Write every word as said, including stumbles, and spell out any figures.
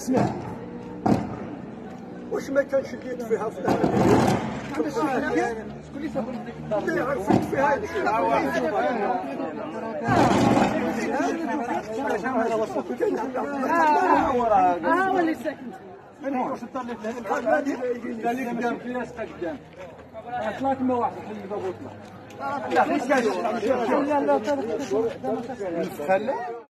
اسمع واش ما كانش اللي يطفيها في الأهل؟ شكون اللي تقول اللي يعرف يطفيها ها هو اللي ساكن انا واش الدار اللي في هذا قال لي قدام في ناس قدام طلعت ما واحد حل الباب وطلع لا ليش قال لا لا